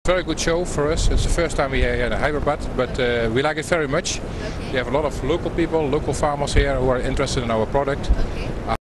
Very good show for us. It's the first time we are here in Hyderabad, but we like it very much. Okay. We have a lot of local people, local farmers here who are interested in our product. Okay.